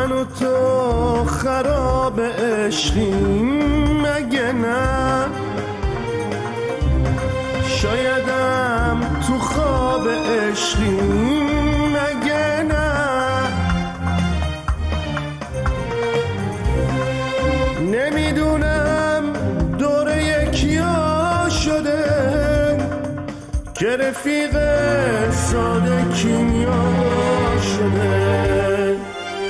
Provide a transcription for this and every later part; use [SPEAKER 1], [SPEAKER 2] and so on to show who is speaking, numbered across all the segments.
[SPEAKER 1] من و تو خراب عشقیم مگه نه؟ شایدم تو خواب عشقیم مگه نه؟ نمیدونم دور یکیا شده که رفیق ساده کیمیا شده.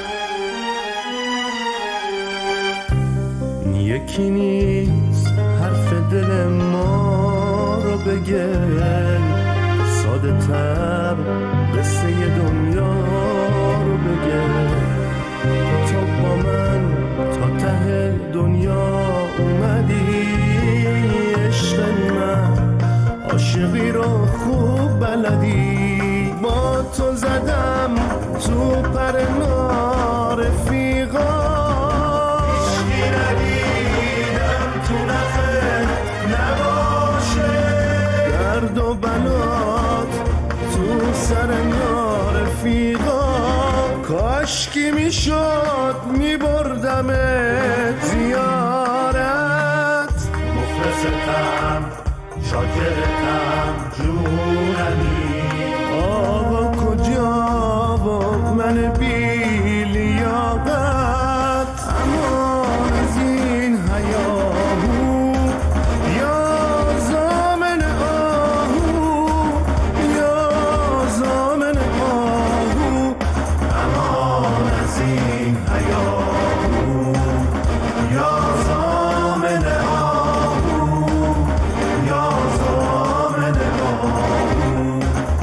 [SPEAKER 1] یکی نیست حرف دل ما رو بگه، ساده تر قصه دنیا رو بگه. تو با من تا ته دنیا اومدی، عشق من عاشقی رو خوب بلدی. با تو زدم تو پر نارفیقا، عشقی ندیدم تو نخه نباشه. درد و بلات تو سر نارفیقا، کاشکی میشد میبردمت زیارت. مخلصتم شاکرتم جونمی، آقا کجا و من بی لیاقت. امان از این هیاهو یا زامن آهو، یا زامن آهو. امان از این هیاهو یا زامن آهو، یا زامن آهو.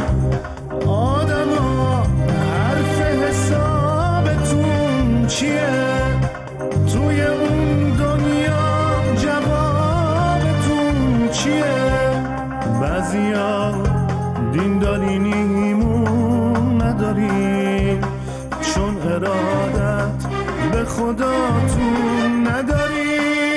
[SPEAKER 1] آدما حرف حسابتون چیه؟ توی اون دنیا جوابتون چیه؟ بعضیا دین دارینیمون نداریم، چون ارادت به خداتون نداریم.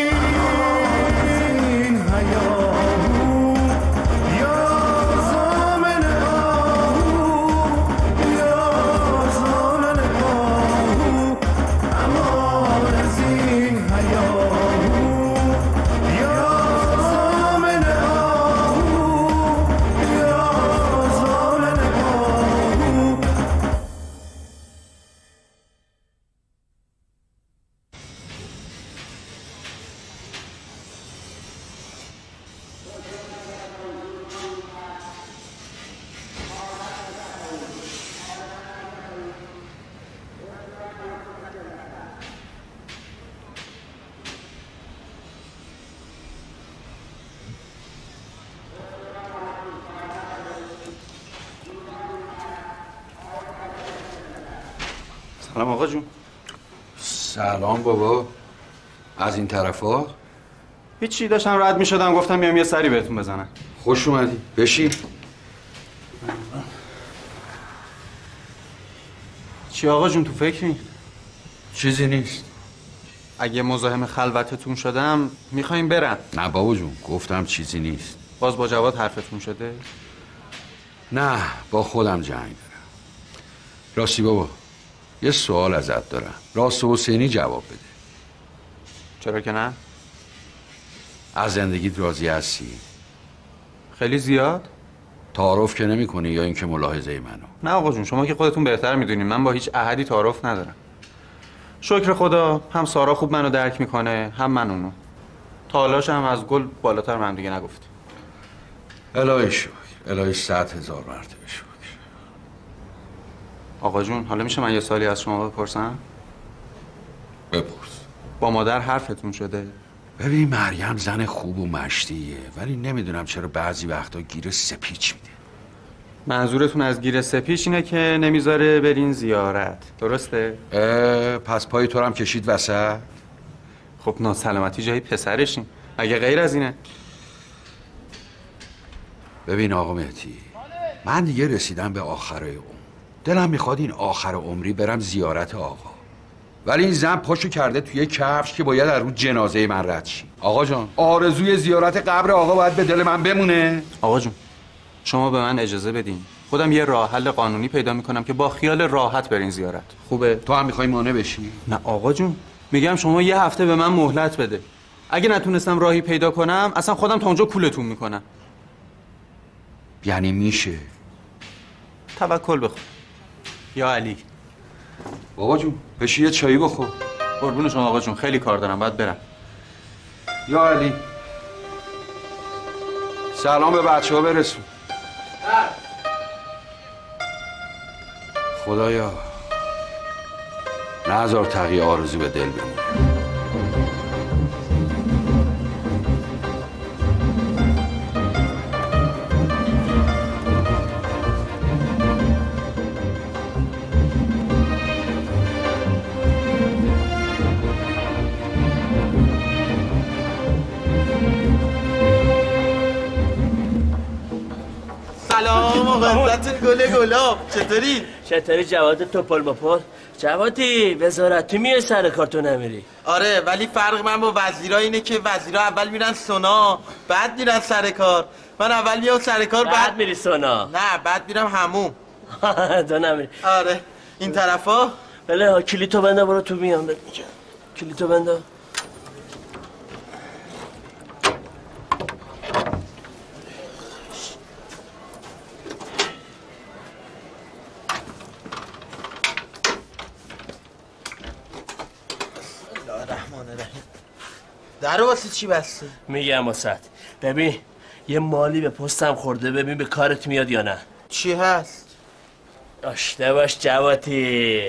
[SPEAKER 1] این هیاهو یا زامن آهو، یا زامن آهو. امان از این هیاهو یا زامن آهو، یا زامن آهو.
[SPEAKER 2] سلام آقا جون.
[SPEAKER 3] سلام بابا. از این طرفا؟
[SPEAKER 2] هیچی، داشتم رد می شدم گفتم میام یه سری بهتون بزنم.
[SPEAKER 3] خوش اومدی. بشین.
[SPEAKER 2] چی آقا جون تو فکری؟
[SPEAKER 3] چیزی نیست.
[SPEAKER 2] اگه مزاحم خلوتتون شدم میخوایم برم.
[SPEAKER 3] نه بابا جون، گفتم چیزی نیست.
[SPEAKER 2] باز با جواد حرفتون شده؟
[SPEAKER 3] نه، با خودم جنگ دارم. راستی بابا، یه سوال ازت دارم. راست و حسینی جواب بده.
[SPEAKER 2] چرا که نه؟
[SPEAKER 3] از زندگیت راضی هستی؟
[SPEAKER 2] خیلی زیاد؟
[SPEAKER 3] تعارف که نمی کنی یا اینکه ملاحظه منو؟
[SPEAKER 2] نه آقا جون، شما که خودتون بهتر میدونین من با هیچ احدی تعارف ندارم. شکر خدا هم سارا خوب منو درک میکنه هم من اونو. تا حالاش هم از گل بالاتر من دیگه نگفتیم.
[SPEAKER 3] الهی شکر، الهی 100,000 مرتبه شکر.
[SPEAKER 2] آقا جون، حالا میشه من یه سوالی از شما بپرسم؟
[SPEAKER 3] بپرس.
[SPEAKER 2] با مادر حرفتون شده؟
[SPEAKER 3] ببین مریم زن خوب و مشتیه، ولی نمیدونم چرا بعضی وقتا گیر سپیچ میده.
[SPEAKER 2] منظورتون از گیر سپیچ اینه که نمیذاره برین زیارت، درسته؟
[SPEAKER 3] پس پای تو هم کشید وسط؟
[SPEAKER 2] خب ناسلامتی جای پسرشین، مگه غیر از اینه؟
[SPEAKER 3] ببین آقا مهدی، من دیگه رسیدم به آخرای عمر. دلم میخواد این آخر عمری برم زیارت آقا، ولی این زن پاشو کرده توی کفش که باید از رو جنازه من رد شی. آقا جان، آرزوی زیارت قبر آقا باید به دل من بمونه.
[SPEAKER 2] آقا جون، شما به من اجازه بدین خودم یه راه حل قانونی پیدا میکنم که با خیال راحت برین زیارت. خوبه؟
[SPEAKER 3] تو هم میخوای مانع بشی؟
[SPEAKER 2] نه آقا جون، میگم شما یه هفته به من مهلت بده. اگه نتونستم راهی پیدا کنم اصلا خودم تا اونجا کولتون میکنم.
[SPEAKER 3] یعنی میشه؟
[SPEAKER 2] توکل بخور یا علی.
[SPEAKER 3] بابا جون بشی یه چایی بخور.
[SPEAKER 2] قربون شما آقا جون، خیلی کار دارم، باید برم.
[SPEAKER 3] یا علی سلام به بچه ها برسون. خدایا نذار تقی آرزو به دل بمونه.
[SPEAKER 4] سلام آقا عزت گل گلاب، چطوری جواد توپل مپل؟ جوادی وزارتی میای سر کار تو نمیری؟
[SPEAKER 5] آره، ولی فرق من با وزیرا اینه که وزیرا اول میرن سونا بعد میرن سر کار. من اول میام سر کار
[SPEAKER 4] بعد میری سونا؟
[SPEAKER 5] نه، بعد میرم حموم.
[SPEAKER 4] تو نمیری؟
[SPEAKER 5] آره این طرفا.
[SPEAKER 4] بله کلیتو بنده برو تو، میام بهت میگم. کلیتو بنده.
[SPEAKER 5] در واسه چی بسته؟
[SPEAKER 4] میگم واسه ببین یه مالی به پستم خورده، ببین به کارت میاد یا نه.
[SPEAKER 5] چی هست؟
[SPEAKER 4] داشته باش جواتی.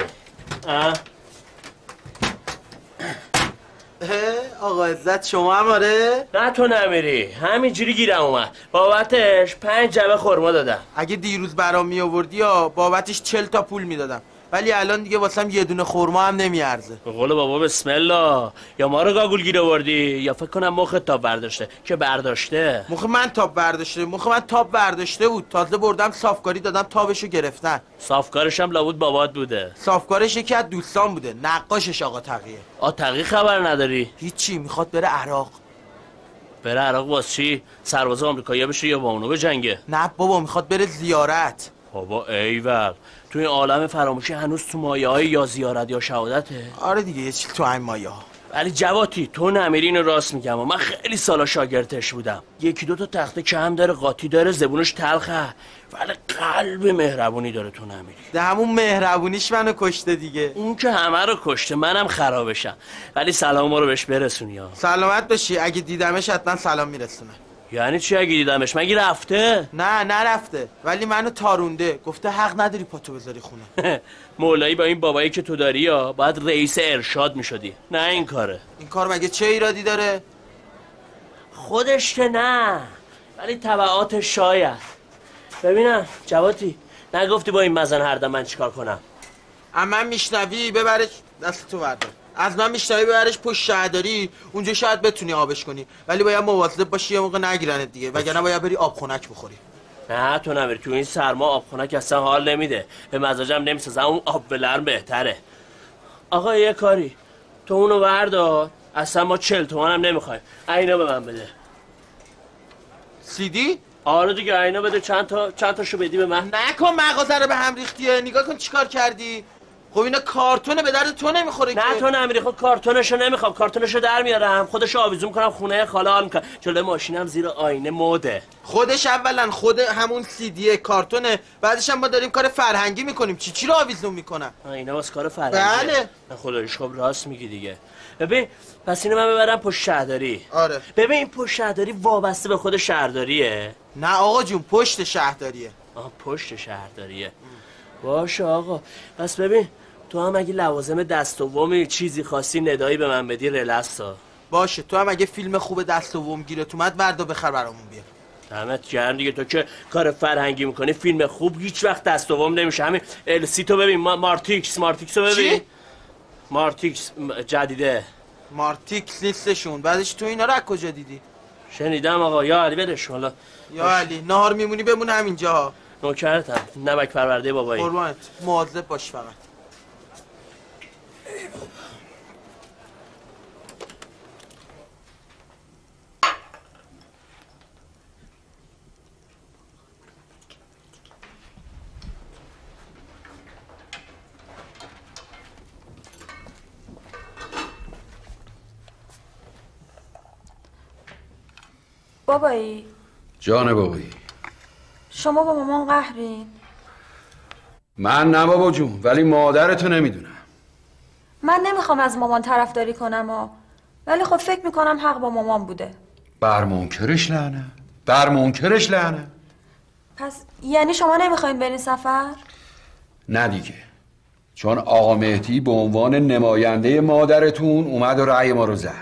[SPEAKER 5] آقا عزت شما هم آره؟
[SPEAKER 4] نه تو نمیری، همینجوری گیرم اومد. بابتش 5 جعبه خرما دادم.
[SPEAKER 5] اگه دیروز برام می آوردی یا بابتش 40 تا پول میدادم، ولی الان دیگه واسم یه دونه خرما هم نمیارزه.
[SPEAKER 4] به قول بابا بسم الله، یا ما رو گاگول گیر آوردی یا فکر کنم مخت تاب برداشته. که برداشته؟
[SPEAKER 5] مخ من تاب برداشته بود. تازه بردم صافکاری دادم تابشو گرفتن.
[SPEAKER 4] صافکارش هم لابد بابات بوده.
[SPEAKER 5] صافکارش یکی از دوستان بوده، نقاشش آقا تقیه.
[SPEAKER 4] تقی خبر نداری؟
[SPEAKER 5] هیچی، میخواد بره عراق.
[SPEAKER 4] بره عراق واسه چی؟ سرباز آمریکایی بشه یا با اونو بجنگه؟
[SPEAKER 5] نه بابا، میخواد بره زیارت.
[SPEAKER 4] بابا ایول، تو این عالم فراموشی هنوز تو مایه‌های یا زیارت یا شهادته؟
[SPEAKER 5] آره دیگه، یه چیز تو این مایه‌ها.
[SPEAKER 4] ولی جواتی تو نمیری، اینو راست میگم و من خیلی سالا شاگردش بودم. 1-2 تا تخته کم داره، قاطی داره، زبونش تلخه، ولی قلب مهربونی داره. تو نمیری.
[SPEAKER 5] ده همون مهربونیش منو کشته دیگه.
[SPEAKER 4] اون که همه رو کشته، منم خرابشم. ولی سلام ما رو بهش برسونی ها.
[SPEAKER 5] سلامت باشی، اگه دیدمش حتما سلام میرسونه.
[SPEAKER 4] یعنی چی اگه دیدمش؟ مگه رفته؟
[SPEAKER 5] نه نرفته، ولی منو تارونده، گفته حق نداری پاتو بذاری خونه.
[SPEAKER 4] مولایی با این بابایی که تو داری یا باید رئیس ارشاد میشدی، نه این کاره.
[SPEAKER 5] این کار مگه چه ایرادی داره؟
[SPEAKER 4] خودش که نه، ولی تبعاتش شاید. ببینم جواتی، نگفتی با این مزن هر دم من چیکار کنم؟
[SPEAKER 5] من میشنوی ببرش دست تو بردار. از من میشنوی ببرش پشت شهرداری، اونجا شاید بتونی آبش کنی، ولی باید مواظب باشی یه موقع نگیرنت دیگه، وگرنه باید بری آب خنک بخوری.
[SPEAKER 4] نه تو نمیری، تو این سرما آب خنک اصلا حال نمیده، به مزاجم نمیسازه، اون آب ولرم بهتره. آقا یه کاری، تو اونو بردار، اصلا ما 40 تومن هم نمیخوایم، عینا به من بده.
[SPEAKER 5] سیدی؟
[SPEAKER 4] آره دیگه عینا بده، چند تاشو بدی به من.
[SPEAKER 5] نکن مغازه رو به هم ریختیه، نگاه کن چیکار کردی. خب اینا کارتونه، به درد تو نمیخوره که.
[SPEAKER 4] نه تو نمیری. خب کارتونشو نمیخوام، کارتونشو در میارم، خودشو آویزون کنم خونه خاله حال میکنم، جلوی ماشینم زیر آینه مده.
[SPEAKER 5] خودش اولا خود همون سیدی کارتونه، بعدش هم ما داریم کار فرهنگی میکنیم، چی رو آویزون میکنم؟
[SPEAKER 4] اینا واسه کار فرهنگی.
[SPEAKER 5] بله.
[SPEAKER 4] خداییش خب راست میگی دیگه. ببین پس اینو من ببرم پشت شهرداری.
[SPEAKER 5] آره.
[SPEAKER 4] ببین این پشت شهرداری وابسته به خود شهرداریه؟
[SPEAKER 5] نه آقا جون، پشت شهرداریه.
[SPEAKER 4] پشت شهرداریه. باشه آقا. پس ببین تو هم اگه لوازم دست دوم چیزی خواستی ندایی به من بدی رلسا.
[SPEAKER 5] باشه، تو هم اگه فیلم خوب دست دوم گیرت اومد بردا بخر برامون بیار.
[SPEAKER 4] دمت گرم دیگه، تو که کار فرهنگی میکنی، فیلم خوب هیچ وقت دست دوم نمیشه. همین السی تو ببین، مارتیکس رو ببین.
[SPEAKER 5] چی؟
[SPEAKER 4] مارتیکس جدیده.
[SPEAKER 5] مارتیکس نیستشون، بعدش تو اینا رو از کجا دیدی؟
[SPEAKER 4] شنیدم آقا. یا علی بدش حالا.
[SPEAKER 5] یا علی نهار میمونی بمون همینجا.
[SPEAKER 4] نوکرتم، نمک پرورده بابایی.
[SPEAKER 5] قربانت، مواظب باش فقط.
[SPEAKER 6] بابایی
[SPEAKER 3] جان بابایی.
[SPEAKER 6] شما با مامان قهرین؟
[SPEAKER 3] من نه بابا جون، ولی مادرتو نمیدونم.
[SPEAKER 6] من نمیخوام از مامان طرفداری کنم ولی خب فکر میکنم حق با مامان بوده.
[SPEAKER 3] بر منکرش لعنت، بر منکرش لعنت.
[SPEAKER 6] پس یعنی شما نمیخواین برین سفر؟
[SPEAKER 3] نه دیگه، چون آقا مهدی به عنوان نماینده مادرتون اومد و رأی ما رو زد.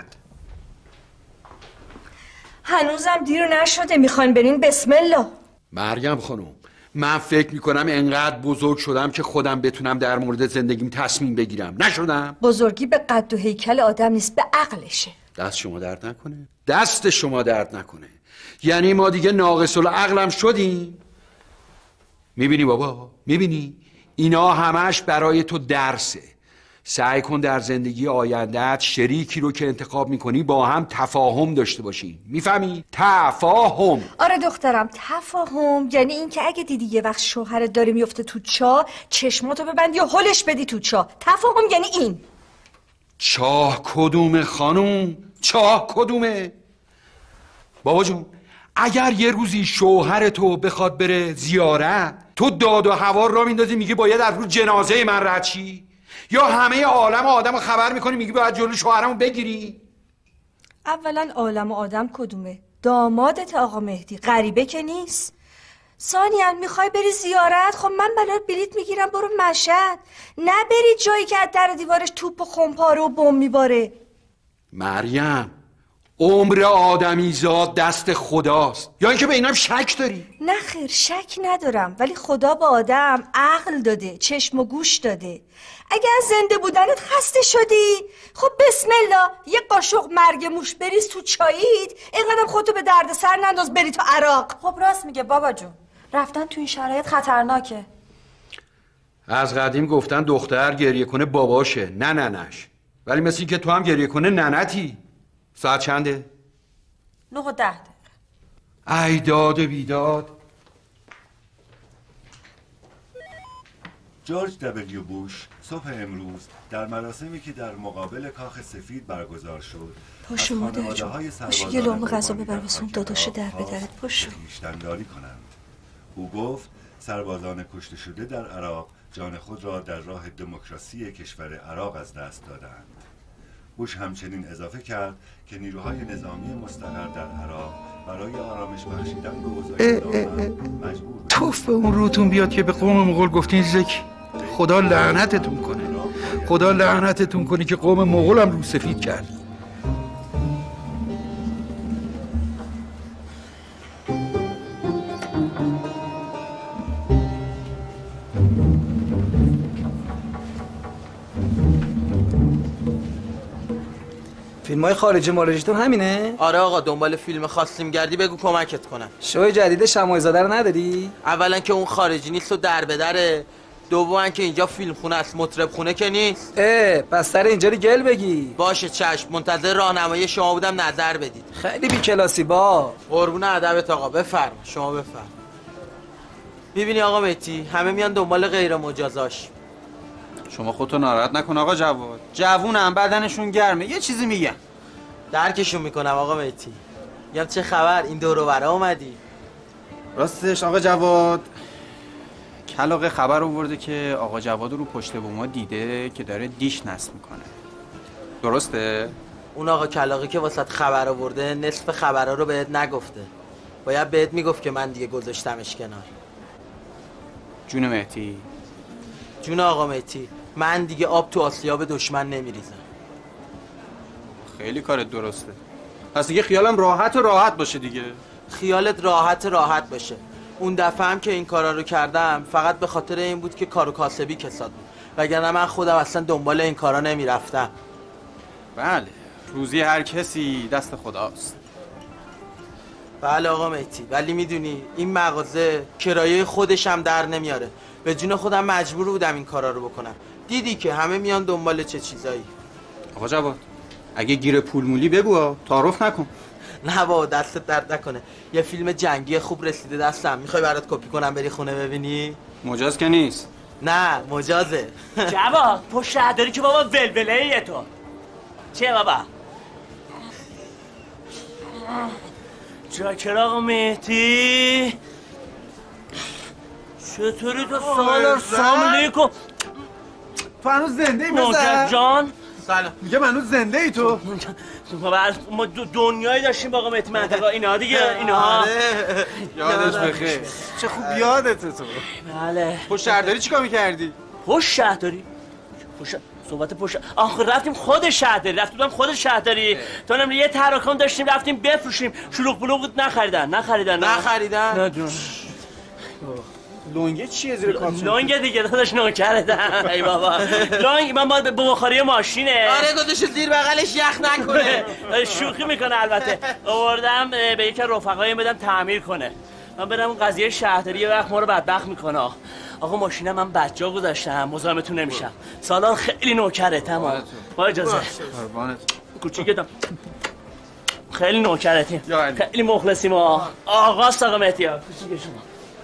[SPEAKER 7] هنوزم دیر نشده، میخواین برین؟ بسم الله.
[SPEAKER 3] مریم خانم، من فکر میکنم انقدر بزرگ شدم که خودم بتونم در مورد زندگیم تصمیم بگیرم. نشدم؟
[SPEAKER 7] بزرگی به قد و هیکل آدم نیست، به عقلشه.
[SPEAKER 3] دست شما درد نکنه، دست شما درد نکنه. یعنی ما دیگه ناقص العقلم شدیم؟ میبینی بابا، میبینی؟ اینا همش برای تو درسه. سعی کن در زندگی آینده‌ات شریکی رو که انتخاب میکنی با هم تفاهم داشته باشی. میفهمی؟ تفاهم.
[SPEAKER 7] آره دخترم، تفاهم یعنی این که اگه دیدی یه وقت شوهرت داره میفته تو چاه، چشماتو ببندی و هلش بدی تو چاه. تفاهم یعنی این.
[SPEAKER 3] چاه کدومه خانوم؟ چاه کدومه؟ بابا جون، اگر یه روزی شوهر تو بخواد بره زیارت، تو داد و هوار را میندازی میگی باید از رو جنازه من رد شی؟ یا همه عالم و آدم رو خبر میکنی میگی باید جلو شوهرمو بگیری؟
[SPEAKER 7] اولا عالم و آدم کدومه؟ دامادت آقا مهدی، غریبه که نیست. ثانیاً میخوای بری زیارت؟ خب من برات بلیط میگیرم، برو مشهد. نه بری جایی که از در دیوارش توپ و خمپاره و بم میباره.
[SPEAKER 3] مریم، عمر آدمی زاد دست خداست، یا اینکه به اینم شک داری؟
[SPEAKER 7] نه خیر، شک ندارم، ولی خدا به آدم عقل داده، چشم و گوش داده. اگه از زنده بودنت خسته شدی، خب بسم الله، یه قاشق مرگ موش بریز تو چاییت، اینقدر خودتو به درد سر ننداز بری تو عراق.
[SPEAKER 6] خب راست میگه بابا جون، رفتن تو این شرایط خطرناکه.
[SPEAKER 3] از قدیم گفتن دختر گریه کنه باباشه، نه ننش. ولی مثل این که تو هم گریه کنه ننتی. ساعت چنده؟
[SPEAKER 6] 9 و 10 دقیقه.
[SPEAKER 3] ای داد بیداد.
[SPEAKER 8] جورج دبلیو بوش صبح امروز در مراسمی که در مقابل کاخ سفید برگزار شد،
[SPEAKER 7] پاشو مادر جون، پاشو یه لقمه غذا ببر واسون داداش در به درت. پاشو.
[SPEAKER 8] خویشتن‌داری کنند. او گفت سربازان کشته شده در عراق جان خود را در راه دموکراسی کشور عراق از دست دادند. بوش همچنین اضافه کرد که نیروهای نظامی مستقر در عراق برای آرامش بخشیدن به اوضاع مجبور
[SPEAKER 3] توف به اون روتون بیاد که به قوم مغول گفتین زکی. خدا لعنتتون کنه، خدا لعنتتون کنه که قوم مغول هم رو سفید کرد.
[SPEAKER 9] فیلم‌های خارجی مالوژیتون همینه؟
[SPEAKER 5] آره آقا، دنبال فیلم خواستیم گردی بگو کمکت کنم.
[SPEAKER 9] شو جدید شمایزاده رو نداری؟
[SPEAKER 5] اولا که اون خارجی نیست و در به دره، دوما که اینجا فیلم خونه است، مطرب خونه که نیست.
[SPEAKER 9] پس سر اینجا رو گل بگی.
[SPEAKER 5] باشه چشم، منتظر راهنمایی شما بودم نظر بدید.
[SPEAKER 9] خیلی بی کلاسی با.
[SPEAKER 5] قربون ادبت آقا، بفرما شما بفرما. میبینی آقا مهدی، همه میان دنبال غیر مجازاش.
[SPEAKER 2] شما خودتو ناراحت نکن آقا جواد، جوونم، بدنشون گرمه، یه چیزی میگن.
[SPEAKER 5] درکشون میکنم آقا مهدی. میگم چه خبر، این دور و برا اومدی؟
[SPEAKER 2] راستش آقا جواد، کلاغ خبر آورده که آقا جواد رو پشت بوما دیده که داره دیش نصب میکنه. درسته؟
[SPEAKER 5] اون آقا کلاغی که واسط خبر آورده نصف خبرها رو بهت نگفته. باید بهت میگفت که من دیگه گذاشتمش کنار.
[SPEAKER 2] جون مهدی،
[SPEAKER 5] جون آقا مهدی، من دیگه آب تو آسیاب دشمن نمیریزم.
[SPEAKER 2] خیلی کارت درسته. پس دیگه خیالم راحت باشه دیگه.
[SPEAKER 5] خیالت راحت باشه. اون دفعه هم که این کارا رو کردم فقط به خاطر این بود که کارو کاسبی کساد بود، وگرنه من خودم اصلا دنبال این کارا نمیرفتم.
[SPEAKER 2] بله، روزی هر کسی دست خداست.
[SPEAKER 5] بله آقا مهدی، ولی میدونی این مغازه کرایه خودش هم در نمیاره. به جون خودم مجبور بودم این کارا رو بکنم. دیدی که همه میان دنبال چه چیزایی.
[SPEAKER 2] آقا جواد، اگه گیر پول مولی بگو، تعارف نکن.
[SPEAKER 5] نه بابا، دستت درد نکنه. یه فیلم جنگی خوب رسیده دستم، میخوای برات کپی کنم بری خونه ببینی؟
[SPEAKER 2] مجاز که نیست.
[SPEAKER 5] نه مجازه.
[SPEAKER 4] جواد پشت داری که بابا ولوله تو چیه بابا؟ چاکر آقا مهدی. چطوری تو سالار؟ سلام علیکم.
[SPEAKER 1] تو هنوز زنده ای
[SPEAKER 4] نوکر
[SPEAKER 1] پسر؟
[SPEAKER 4] جان.
[SPEAKER 5] سلام.
[SPEAKER 1] میگم هنوز زنده ای تو؟
[SPEAKER 4] ما دنیایی داشتیم با آقا مهدی منطقه اینا دیگه اینها.
[SPEAKER 1] یادش بخیر. چه خوب یادته تو.
[SPEAKER 4] بله.
[SPEAKER 1] پشت شهرداری چیکار میکردی؟
[SPEAKER 4] پشت شهرداری؟ صحبت پشت آخه رفتیم خود شهرداری، رفتیم خود شهرداری. تو هم یه تراکم داشتیم رفتیم بفروشیم. شلوغ بلوغ بود نخریدن.
[SPEAKER 5] نه جون.
[SPEAKER 1] لنگه چیه زیر کاپشن؟
[SPEAKER 4] لنگه دیگه داداش نوکرتم. ای بابا. لنگ من باید به بخاری ماشینه.
[SPEAKER 5] آره گذاشت زیر بغلش یخ نکنه.
[SPEAKER 4] شوخی میکنه البته. آوردم به یکی رفقایم بدم تعمیر کنه. من برم اون قضیه شهرداری یه وقت ما رو بدبخت میکنه. آقا ماشینم من بچه‌ها گذاشتم، مزاحمتون نمیشم. سالار خیلی نوکره تمام. با اجازه.
[SPEAKER 1] قربانت.
[SPEAKER 4] کوچیکتم. خیلی نوکرتیم. خیلی مخلصیم آقا مهدی. کوچیک شما.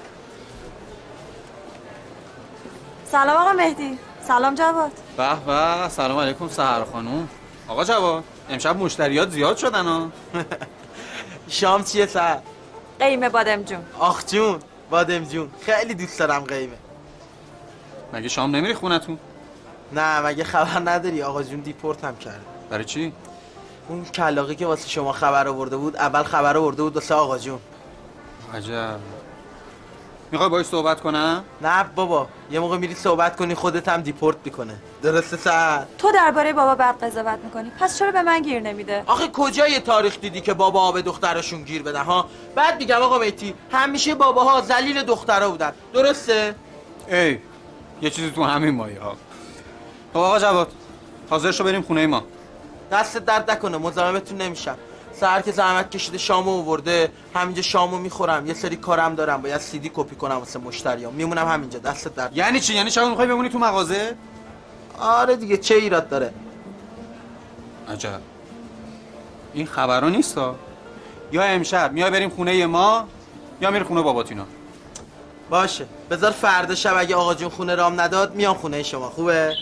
[SPEAKER 6] سلام آقا مهدی. سلام جواد.
[SPEAKER 2] به به. سلام علیکم سحر خانوم. آقا جواد امشب مشتریات زیاد شدن ها.
[SPEAKER 5] شام چیه سر؟
[SPEAKER 6] قیمه بادم جون.
[SPEAKER 5] آخ جون بادم جون خیلی دوست دارم قیمه.
[SPEAKER 2] مگه شام نمیری خونتون؟
[SPEAKER 5] نه مگه خبر نداری آقا جون دیپورت هم کرده.
[SPEAKER 2] برای چی؟
[SPEAKER 5] اون کلاغی که واسه شما خبر آورده بود اول خبر آورده بود واسه آقا جون.
[SPEAKER 2] عجب. میخوای باهاش صحبت کنم؟
[SPEAKER 5] نه بابا یه موقع میری صحبت کنی خودت هم دیپورت میکنه. درسته سعد؟
[SPEAKER 6] تو درباره بابا بد قضاوت میکنی، پس چرا به من گیر نمیده؟
[SPEAKER 5] آخه کجا یه تاریخ دیدی که باباها به دختراشون گیر بدن ها؟ بعد میگم آقا مهدی همیشه باباها ذلیل دخترا بودن. درسته؟
[SPEAKER 2] ای یه چیزی تو همین مایه ها. خب آقا جواد حاضر شو بریم خونه ما.
[SPEAKER 5] دست درد نکنه مزاحمتون نمیشم. سحر که زحمت کشیده شامو آورده همینجا شامو میخورم. یه سری کارم دارم باید CD کپی کنم واسه مشتریام. میمونم همینجا دست درد.
[SPEAKER 2] یعنی چی؟ یعنی شب میخوای بمونی تو مغازه؟
[SPEAKER 5] آره دیگه چه ایراد داره؟
[SPEAKER 2] عجب. این خبرا نیستا. یا امشب میای بریم خونه ما یا میری خونه باباتینا.
[SPEAKER 5] باشه بذار فردا شب اگه آقا جون خونه رام نداد میام خونه شما. خوبه؟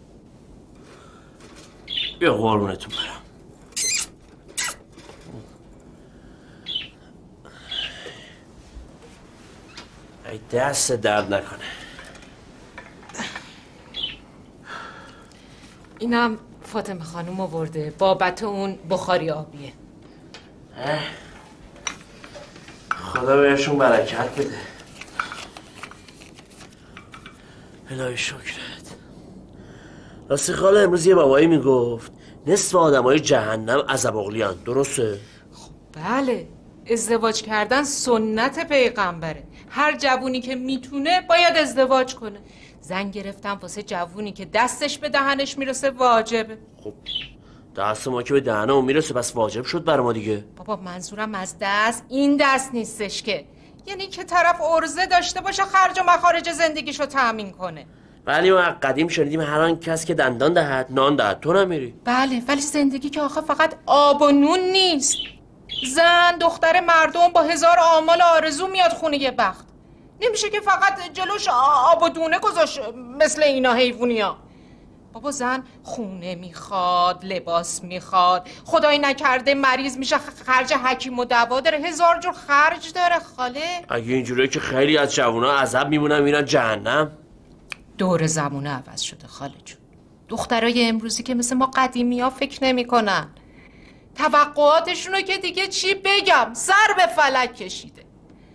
[SPEAKER 4] بیا قربونتون برم. ای دست درد نکنه.
[SPEAKER 10] اینم فاطمه خانوم آورده بابت اون بخاری آبیه.
[SPEAKER 4] خدا بهشون برکت بده. الهی شکرت. راستی خاله امروز یه بابایی میگفت نصف آدمای جهنم عذاب اغلیان. درسته؟
[SPEAKER 10] بله ازدواج کردن سنت پیغمبره. هر جوونی که میتونه باید ازدواج کنه. زن گرفتن واسه جوونی که دستش به دهنش میرسه واجبه.
[SPEAKER 4] خب دست ما که به دهنمون میرسه بس واجب شد بر ما دیگه.
[SPEAKER 10] بابا منظورم از دست این دست نیستش که، یعنی که طرف عرضه داشته باشه خرج و مخارج زندگیشو تأمین کنه.
[SPEAKER 4] ولی ما قدیم شنیدیم هر آن کس که دندان دهد نان دهد. تو نمیری؟
[SPEAKER 10] بله ولی زندگی که آخه فقط آب و نون نیست. زن دختر مردم با هزار آمال آرزو میاد خونه بخت. نمیشه که فقط جلوش آب و دونه گذاشت مثل اینا حیوونیا. بابا زن خونه میخواد، لباس میخواد، خدای نکرده مریض میشه خرج حکیم و دوا داره، هزار جور خرج داره خاله.
[SPEAKER 4] اگه اینجوریه که خیلی از جوونا عذاب میمونن میرن جهنم.
[SPEAKER 10] دور زمونه عوض شده خاله جون. دخترای امروزی که مثل ما قدیمی ها فکر نمی کنن. توقعاتشونو که دیگه چی بگم سر به فلک کشیده.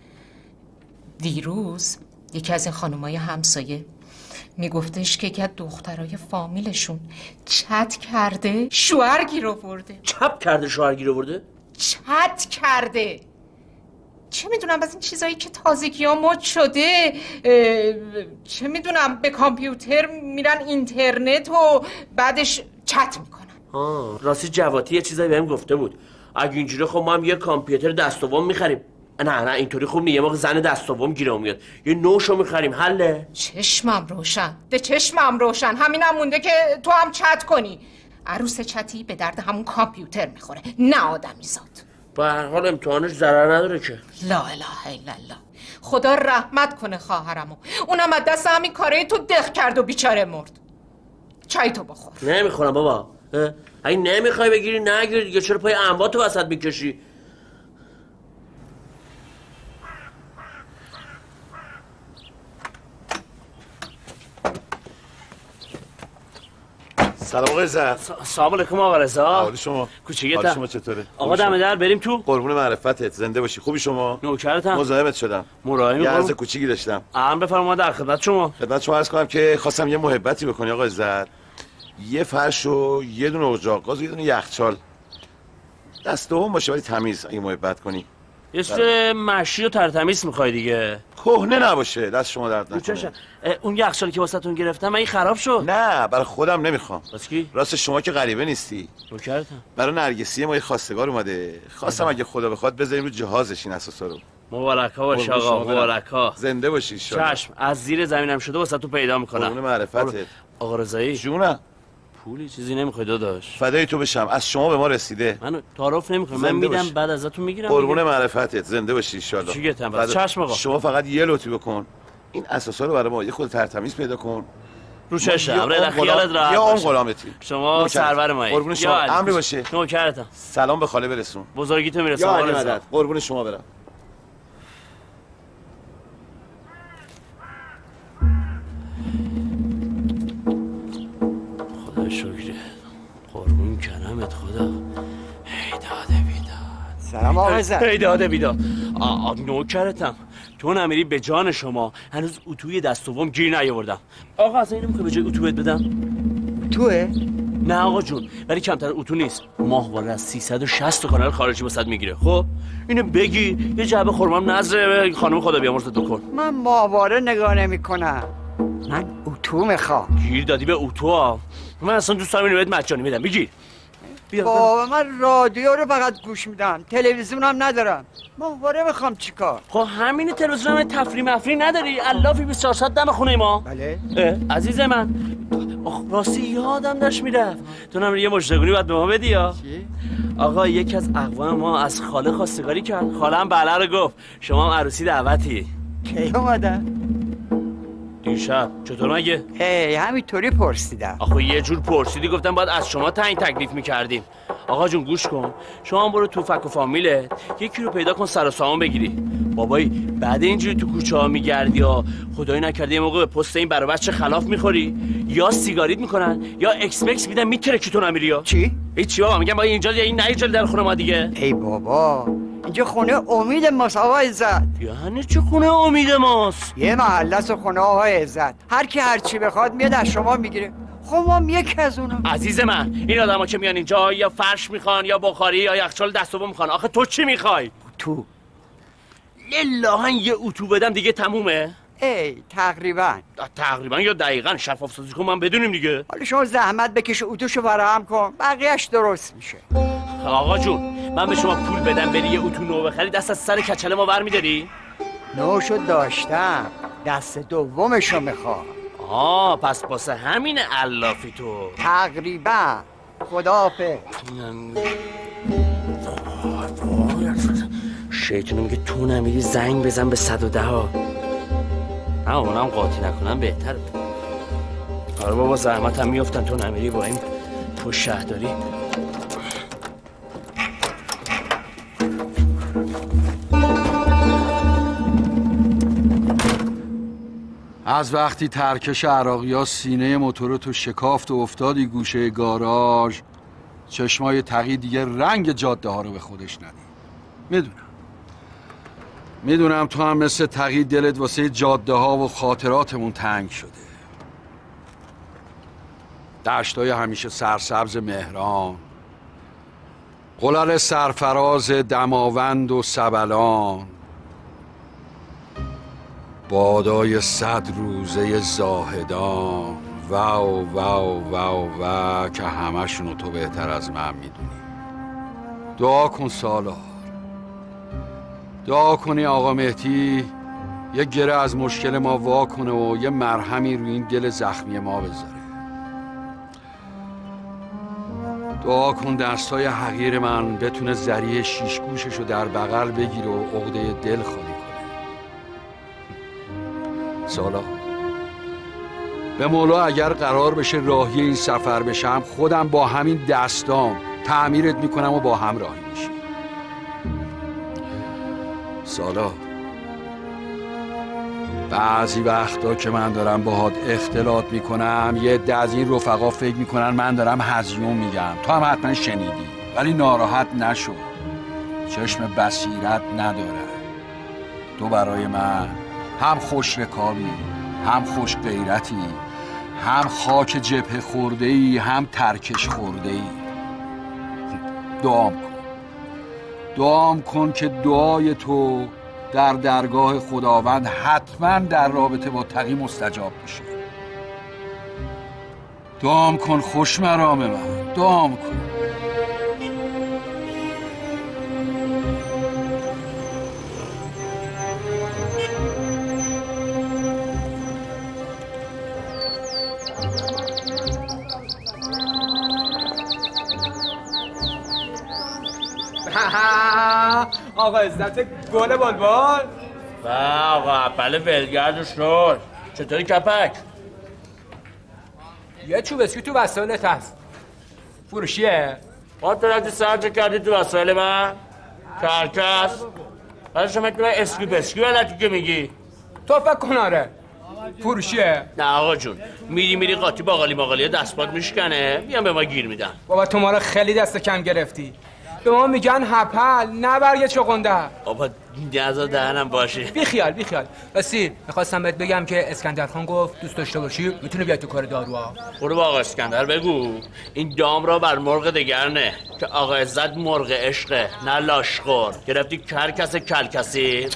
[SPEAKER 10] دیروز یکی از این خانمای همسایه میگفتش که یکی از دخترای فامیلشون چت کرده شوهر گیر آورده.
[SPEAKER 4] چپ کرده شوهر گیر آورده؟
[SPEAKER 10] چت کرده. چه میدونم از این چیزایی که تازگی ها مد شده، چه میدونم به کامپیوتر میرن اینترنت و بعدش چت میکنن.
[SPEAKER 4] راستی جواتی یه چیزایی بهم گفته بود اگه اینجوری خب ما هم یه کامپیوتر دست دوم میخریم. نه اینطوری خوب نیست. یه موقع زن دست دوم گیرم میاد یه نوشو میخریم. حله؟
[SPEAKER 10] چشمم روشن ده چشمم روشن. همینم مونده که تو هم چت کنی. عروس چتی به درد همون کامپیوتر میخوره نه آدمی زاد.
[SPEAKER 4] به هر حال امتحانش ضرر نداره که.
[SPEAKER 10] لا اله الا الله. خدا رحمت کنه خواهرمو. اونم از دست همین کاره تو دق کرد و بیچاره مرد. چای تو بخور.
[SPEAKER 4] نمیخورم بابا. اگه نمیخوای بگیری نگیری دیگه. چرا پای انباتو وسط میکشی؟
[SPEAKER 11] سلام آقا عزت.
[SPEAKER 4] سلام علیکم آقا رضا.
[SPEAKER 11] حال شما؟
[SPEAKER 4] کوچیکتم.
[SPEAKER 11] حال شما چطوره؟
[SPEAKER 4] آقا دم در بریم تو.
[SPEAKER 11] قربون معرفتت، زنده باشی. خوبی شما؟
[SPEAKER 4] نوکرتم.
[SPEAKER 11] مزاحمت شدم.
[SPEAKER 4] مراحمی
[SPEAKER 11] یه
[SPEAKER 4] قربون.
[SPEAKER 11] عرض کوچیکی داشتم.
[SPEAKER 4] بفرمایید در خدمت شما.
[SPEAKER 11] خدمت شما عرض کنم که خواستم یه محبتی بکنی آقا عزت. یه فرش و یه دونه اجاق گاز و یه دونه یخچال. دست دوم باشه ولی تمیز اگه محبت کنی.
[SPEAKER 4] یه سه مشی و ترتمیز میخوای دیگه.
[SPEAKER 11] کهنه نباشه، دست شما درد نکنه.
[SPEAKER 4] اون یخچالی که واسهتون گرفتم من این خراب شد.
[SPEAKER 11] نه برای خودم نمیخوام.
[SPEAKER 4] واسه کی؟
[SPEAKER 11] راست شما که غریبه نیستی.
[SPEAKER 4] نوکرتم.
[SPEAKER 11] برای نرگسی ما یه خواستگار اومده. خواستم اگه خدا بخواد بذاریم رو جهازش این اساسا رو.
[SPEAKER 4] مبارکا باشه آقا، مبارکا.
[SPEAKER 11] زنده باشی ان شاء الله.
[SPEAKER 4] چشم، از زیر زمینم شده واسه تو پیدا میکنم.
[SPEAKER 11] قربون معرفتت.
[SPEAKER 4] آقا رضایی
[SPEAKER 11] جونم.
[SPEAKER 4] پولی چیزی نمیخوای داداش؟
[SPEAKER 11] فدای تو بشم، از شما به ما رسیده.
[SPEAKER 4] منو تعارف نمیکنم، من میدم بعد ازتون میگیرم.
[SPEAKER 11] قربون معرفتت، زنده باشی ان شاء الله.
[SPEAKER 4] چیگتم بس. چشم آقا.
[SPEAKER 11] شما فقط یه لطفی بکن، این اساسا رو برای ما یه خود ترتمیز پیدا کن.
[SPEAKER 4] رو چشم، خیالت راحت.
[SPEAKER 11] یا اون غلامتی.
[SPEAKER 4] شما سرور مایی.
[SPEAKER 11] قربون شما، امری باشه.
[SPEAKER 4] نوکرتم.
[SPEAKER 11] سلام به خاله برسون.
[SPEAKER 4] بزرگیتو میرسم.
[SPEAKER 11] یا علی مدد. قربون شما برم.
[SPEAKER 4] خدا شکر. قربون کرمت خدا. ای داده بیداد.
[SPEAKER 12] سلام آقا عزت.
[SPEAKER 4] ای داده بیداد. نوکرتم. تو نمیری به جان شما هنوز اتوی دست دوم گیر نیاوردم. آقا اصلا اینو میخوای به جای اتو بهت بدم؟
[SPEAKER 12] توه؟
[SPEAKER 4] نه آقا جون، ولی کمتر اتو نیست. ماهواره از 360 تا کانال خارجی واسط میگیره. خب اینو بگی یه جعبه خرمام نظر خانم خدا بیامرزت دکن.
[SPEAKER 12] من ماهواره نگاه نمیکنم، من اتو میخوام.
[SPEAKER 4] گیر دادی به اتو. من اصلا دوست دارم اینو بهت مجانی بدم. بگیر.
[SPEAKER 12] بابا من رادیو رو فقط گوش میدم، تلویزیونم ندارم. ماهواره میخوام چیکار؟
[SPEAKER 4] خب همین تلویزیون هم تفریح مفری نداری؟ الافی 24 ساعت دم خونه ما.
[SPEAKER 12] بله.
[SPEAKER 4] عزیز من راستی یادم داشت میرفت، تو نمیری یه مشتگونی باید به ما بدی یا؟
[SPEAKER 12] چی؟
[SPEAKER 4] آقا یکی از اقوام ما از خاله خواستگاری کرد. خاله هم بله رو گفت. شما هم عروسی دعوتی.
[SPEAKER 12] کی اومدن؟
[SPEAKER 4] دیشب. چطور مگه؟
[SPEAKER 12] همینطوری پرسیدم.
[SPEAKER 4] آخه یه جور پرسیدی گفتم باید از شما تعیین تکلیف میکردیم. آقا جون گوش کن، شما هم برو تو فک و فامیلت یکی رو پیدا کن سر و سامان بگیری. بابایی بعد اینجوری تو کوچه ها میگردی یا خدایی نکرده یه موقع به پست این برای بچه خلاف میخوری یا سیگاریت میکنن یا ایکس مکس میدن میتره که تو نمیری یا
[SPEAKER 12] چی؟
[SPEAKER 4] هیچی بابا، میگم با اینجا یا این نه در خونه ما دیگه.
[SPEAKER 12] ای بابا اینجا خونه امید ماست آقا عزت.
[SPEAKER 4] یعنی چه خونه امید ماست؟
[SPEAKER 12] یه محله است خونه آقا عزت، هر کی هر چی بخواد میاد از شما میگیره. خب ما هم یکی از اونم.
[SPEAKER 4] عزیز من این آدما که میان اینجا یا فرش میخوان یا بخاری یا یخچال دست دوم میخوان. آخه تو چی میخوای؟
[SPEAKER 12] تو
[SPEAKER 4] لله یه اتو بدم دیگه تمومه؟
[SPEAKER 12] تقریبا
[SPEAKER 4] یا دقیقاً شفاف سازی کن من بدونیم دیگه.
[SPEAKER 12] حالا شما زحمت بکش اتوشو فراهم کن، بقیه‌اش درست میشه.
[SPEAKER 4] آقا جون من به شما پول بدم بری یه اتو نو بخری دست از سر کچله ما برمی‌داری؟
[SPEAKER 12] نوشو داشتم، دست دومشو میخوام.
[SPEAKER 4] پس واسه همین علافی تو.
[SPEAKER 12] تقریبا. خداحافظ.
[SPEAKER 4] شیطونه میگه تو نمیری زنگ بزن به 110 ها. اونم قاطی نکنم بهتره. آره بابا زحمت هم میفتن تو نمیری با این پشت شهرداری.
[SPEAKER 3] از وقتی ترکش عراقی‌ها سینه موتور تو شکافت و افتادی گوشه گاراژ، چشمای تقی دیگه رنگ جاده ها رو به خودش ندید. میدونم تو هم مثل تقی دلت واسه جاده ها و خاطراتمون تنگ شده. دشتای همیشه سرسبز مهران، قلل سرفراز دماوند و سبلان، بادای 100 روزه زاهدان، واو واو واو واو که همشونو تو بهتر از من میدونی. دعا کن سالار، دعا کنی آقا مهدی یه گره از مشکل ما وا کنه و یه مرهمی روی این دل زخمی ما بذاره. دعا کن دستای حقیر من بتونه ذریع شیش گوششو در بغل بگیره و عقده دل خالی کنه. سالار به مولا اگر قرار بشه راهی این سفر بشم خودم با همین دستام تعمیرت میکنم و با هم راهی میشیم. بعضی وقتا که من دارم باهات اختلاط میکنم یه عده از این رفقا فکر میکنن من دارم هزیون میگم. تو هم حتما شنیدی، ولی ناراحت نشو، چشم بصیرت نداره. تو برای من هم خوش رکابی، هم خوش غیرتی، هم خاک جبهه خورده‌ای، هم ترکش خورده‌ای. دعام کن که دعای تو در درگاه خداوند حتما در رابطه با تقی مستجاب بشه. دعام کن خوش مرام من، دعام کن.
[SPEAKER 13] آقا عزت گل بلبل.
[SPEAKER 4] آقا اپل ولگرد شد. چطوری کپک؟
[SPEAKER 13] یه چوب اسکی تو وسایلت هست، فروشیه؟
[SPEAKER 4] ما تو رفتی سرچه کردی تو وسایل من؟ کرکس؟ بعد شما کنه اسکی بسکی ولتی که میگی؟
[SPEAKER 13] تو فکر کن آره فروشیه؟
[SPEAKER 4] نه آقا جون، میری قاطی باقالی ماقالی دستپات میشکنه میام به ما گیر میدن.
[SPEAKER 13] بابا تو ما رو خیلی دست کم گرفتی. به ما میگن هپل نه برگ چغنده.
[SPEAKER 4] بابا نزا دهنم باشه.
[SPEAKER 13] بی خیال راستی میخواستم بهت بگم که اسکندر خان گفت دوست داشته باشی میتونه بیای تو کار داروها.
[SPEAKER 4] برو با آقا اسکندر بگو این دام را بر مرغ دگر نه، که آقا عزت مرغ عشقه نه لاشخور. گرفتی کرکس کلکسی؟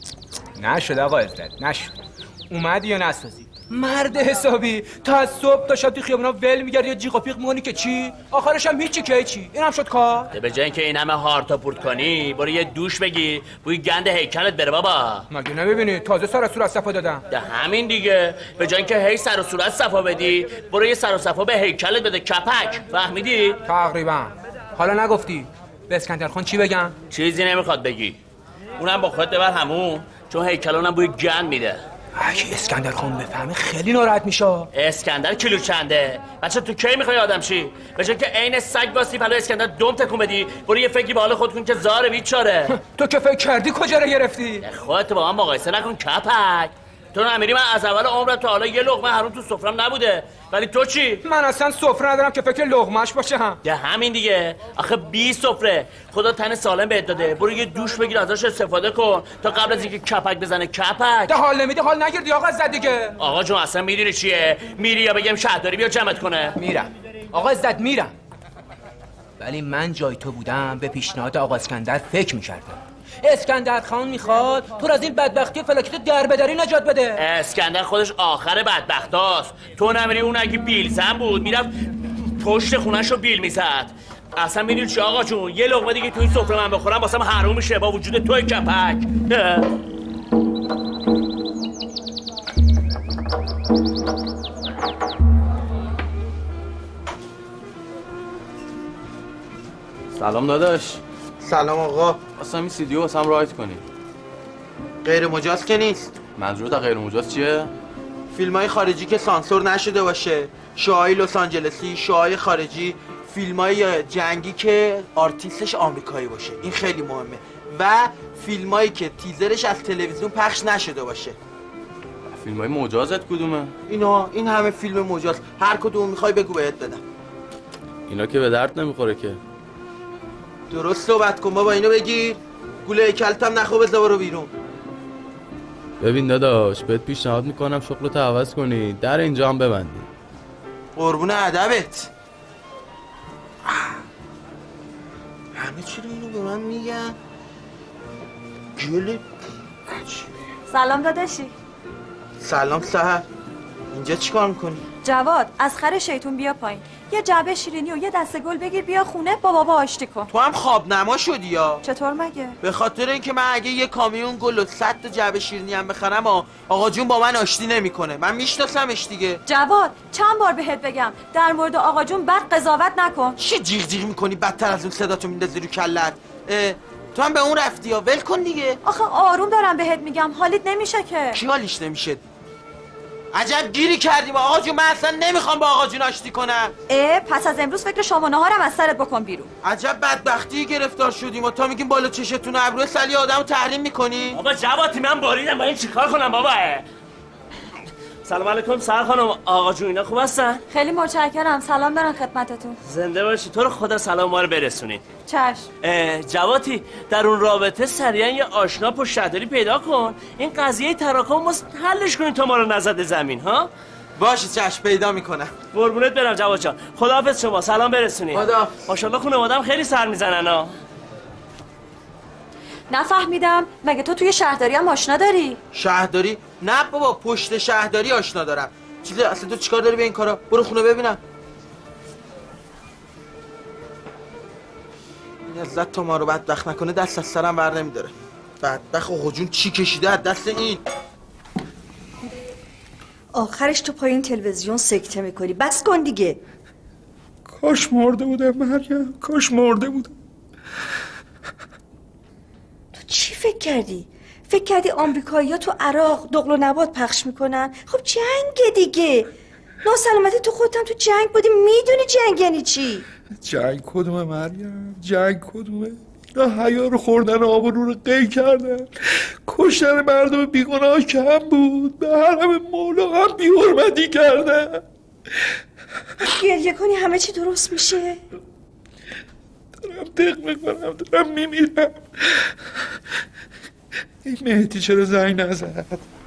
[SPEAKER 13] نشد آقا عزت نشد. اومدی یا نسازی؟ مرد حسابی تا از صبح تا شب تو خیابونا ول میگردی یا جیغ و پیغ می‌کنی که چی؟ آخرش هم هیچی که چی؟ اینم شد کار؟
[SPEAKER 4] به جای اینکه این همه هارتا پورت کنی برو یه دوش بگی بوی گند هیکلت بره بابا.
[SPEAKER 13] مگه نمیبینی تازه سر و صورت صفا دادم؟
[SPEAKER 4] ده همین دیگه. به جای اینکه هی سر و صورت صفا بدی برو یه سر و صفا به هیکلت بده کپک. فهمیدی؟
[SPEAKER 13] تقریبا. حالا نگفتی به اسکندر خان چی بگم؟
[SPEAKER 4] چیزی نمیخواد بگی. اونم با خودت ببر همون، چون هیکلونم بوی گند میده.
[SPEAKER 13] اگه اسکندر خان بفهمه خیلی ناراحت میشه.
[SPEAKER 4] اسکندر کیلو چنده؟ بچه تو کی میخوای آدم شی؟ به جای که عین سگ واستی پلو اسکندر دم تکون بدی برو یه فکری به حال خود کن که زار بیچاره.
[SPEAKER 13] تو که فکر کردی کجا رو گرفتی؟
[SPEAKER 4] خودت با من مقایسه نکن کپک. تو نمیری من از اول عمرم تا حالا یه لقمه حروم تو سفرم نبوده، ولی تو چی؟
[SPEAKER 13] من اصلا سفره ندارم که فکر لقمه‌اش باشم.
[SPEAKER 4] ده همین دیگه. آخه 20 سفره خدا تن سالم بهت داده، برو یه دوش بگیر ازش استفاده کن تا قبل از اینکه کپک بزنه. کپک
[SPEAKER 13] ده حال نمیده حال نگیردی آقا عزت دیگه.
[SPEAKER 4] آقا جون اصلا میدونی چیه؟ میری یا بگم شهرداری بیا جمعت کنه؟
[SPEAKER 13] میرم آقا عزت میرم، ولی من جای تو بودم به پیشنهاد آقا اسکندر فکر میکردم. اسکندر خان میخواد تو از این بدبختی و فلاکت دربدری نجات بده.
[SPEAKER 4] اسکندر خودش آخر بدبختاست. تو نمیری اون اگه بیلزن بود میرفت پشت خونه‌شو بیل میزد. اصلا میدونی چی آقا جون؟ یه لقمه دیگه تو این سفره من بخورم واسم حروم میشه با وجود توی کپک.
[SPEAKER 2] سلام داداش.
[SPEAKER 5] سلام آقا.
[SPEAKER 2] اصلا این سی دی او واسم رایت کنی.
[SPEAKER 5] غیر مجاز که نیست.
[SPEAKER 2] منظورت غیر مجاز چیه؟
[SPEAKER 5] فیلم‌های خارجی که سانسور نشده باشه، شوهای لس آنجلسی، شوهای خارجی، فیلم‌های جنگی که آرتیستش آمریکایی باشه. این خیلی مهمه. و فیلمایی که تیزرش از تلویزیون پخش نشده باشه.
[SPEAKER 2] فیلم‌های مجازت کدومه؟
[SPEAKER 5] این همه فیلم مجاز. هر کدوم میخوای بگو بهت بدم.
[SPEAKER 2] اینا که به درد نمیخوره که.
[SPEAKER 5] درست صحبت کن بابا، اینو بگیر. گوله هیکلت هم نخو بذار برو بیرون.
[SPEAKER 2] ببین داداش بهت پیشنهاد میکنم شغلتو عوض کنی، در اینجا هم ببندی.
[SPEAKER 5] قربون ادبت. همه چی رو اینو به من میگن. گله.
[SPEAKER 6] سلام داداشی.
[SPEAKER 5] سلام سحر. اینجا چیکار میکنی؟
[SPEAKER 6] جواد از خر شیطون بیا پایین، یه جعبه شیرینی و یه دسته گل بگیر بیا خونه با بابا آشتی کن.
[SPEAKER 5] تو هم خواب نما شدی یا؟
[SPEAKER 6] چطور مگه؟
[SPEAKER 5] به خاطر اینکه من اگه یه کامیون گل و 100 تا جعبه شیرینی هم بخرم آقا جون با من آشتی نمیکنه. من میشناسمش دیگه.
[SPEAKER 6] جواد چند بار بهت بگم در مورد آقا جون بد قضاوت نکن.
[SPEAKER 5] چی جیغ جیغ میکنی؟ بدتر از اون صداتو میندازی رو کلت. تو هم به اون رفتی یا ول کن دیگه.
[SPEAKER 6] آخه آروم دارم بهت میگم، حالیت نمیشه که.
[SPEAKER 5] کی حالیش نمیشه؟ عجب گیری کردیم آقا جون. من اصلا نمیخوام با آقا جون آشتی کنم.
[SPEAKER 6] پس از امروز فکر شام و نهارم از سرت بکن بیرون.
[SPEAKER 5] عجب بدبختی گرفتار شدیم و تا میگیم بالا چشتون ابرو سلی آدمو تحریم میکنی.
[SPEAKER 4] بابا جواتی من باریدم با این چیکار کنم بابا؟ سلام علیکم سر خانم. آقا جون اینا خوب هستن؟
[SPEAKER 6] خیلی متشکرم. سلام دارم خدمتتون.
[SPEAKER 4] زنده باشی. تو رو خدا سلام ما رو برسونین.
[SPEAKER 6] چشم.
[SPEAKER 4] جواتی در اون رابطه سریعا یه آشنا پشت شهرداری پیدا کن. این قضیه تراکم ماست حلش کنین تا ما رو نزده زمین ها.
[SPEAKER 5] باشه چشم پیدا میکنم.
[SPEAKER 4] قربونت برم جواد جان. خداحافظ شما. سلام برسونین.
[SPEAKER 5] خدا.
[SPEAKER 4] ماشاءالله خانواده‌ام خیلی سر میزنن ها.
[SPEAKER 6] نفهمیدم مگه تو توی شهرداری هم آشنا داری؟
[SPEAKER 5] شهرداری؟ نه بابا پشت شهرداری آشنا دارم. چیزی اصلا تو چیکار داری به این کارا؟ برو خونه ببینم. این عزت تا ما رو بدبخت نکنه دست از سرم ور نمیداره. بدبخت آقا جون چی کشیده از دست این؟
[SPEAKER 7] آخرش تو پایین تلویزیون سکته میکنی. بس کن دیگه.
[SPEAKER 3] کاش مرده بودم مریم، کاش مرده بودم.
[SPEAKER 7] تو چی فکر کردی؟ فکر کردی آمریکایی‌ها تو عراق دغل و نبات پخش میکنن؟ خب جنگ دیگه. ناسلامتی تو خودت تو جنگ بودی، میدونی جنگ یعنی چی؟
[SPEAKER 3] جنگ کدومه مریم؟ جنگ کدومه؟ اینا حیا رو خوردن، آبرو رو قی کردن، کشتن مردم بیگناه کم بود، به حرم مولا هم بی‌حرمتی کردن.
[SPEAKER 7] گریه کنی همه چی درست میشه.
[SPEAKER 3] دارم دق میکنم، دارم میمیرم. این مهدی چرا زنگ نزد؟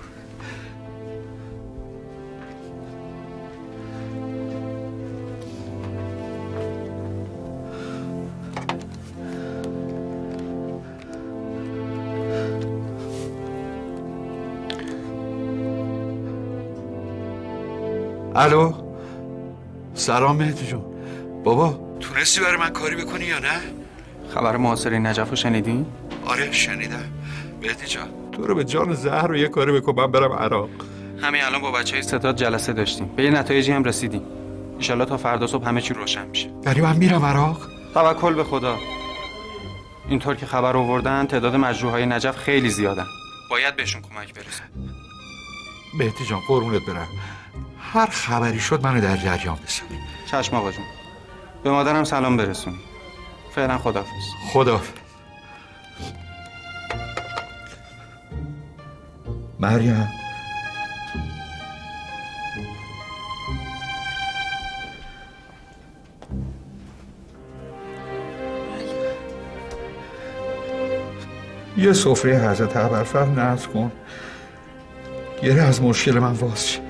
[SPEAKER 3] الو، سلام مهدی جون. بابا تونستی برای من کاری بکنی یا نه؟
[SPEAKER 2] خبر محاصره نجف رو شنیدی؟
[SPEAKER 3] آره شنیدم. مهدی جان تو رو به جان زهر رو یه کاری بکن من برم عراق.
[SPEAKER 2] همین الان با بچهای ستاد جلسه داشتیم، به یه نتایجی هم رسیدیم. انشالله تا فردا صبح همه چی روشن میشه.
[SPEAKER 3] یعنی من میرم عراق؟
[SPEAKER 2] توکل به خدا. اینطور که خبر آوردن تعداد مجروحای نجف خیلی زیادن، باید بهشون کمک برسه.
[SPEAKER 3] مهدی جان قربونت برم، هر خبری شد منو در جریان بسازی.
[SPEAKER 2] چشم آقا جون. به مادرم سلام برسونی. فعلا خداحافظ.
[SPEAKER 3] خداحافظ. مریم یه سفره حضرت ابوالفضل نذر کن، گره از مشکل من واز شه.